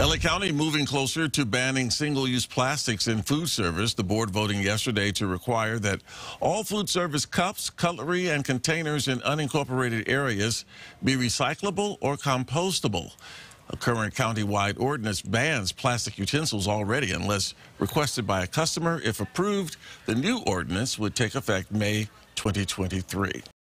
LA County moving closer to banning single-use plastics in food service. The board voting yesterday to require that all food service cups, cutlery, and containers in unincorporated areas be recyclable or compostable. A current county-wide ordinance bans plastic utensils already unless requested by a customer. If approved, the new ordinance would take effect May 2023.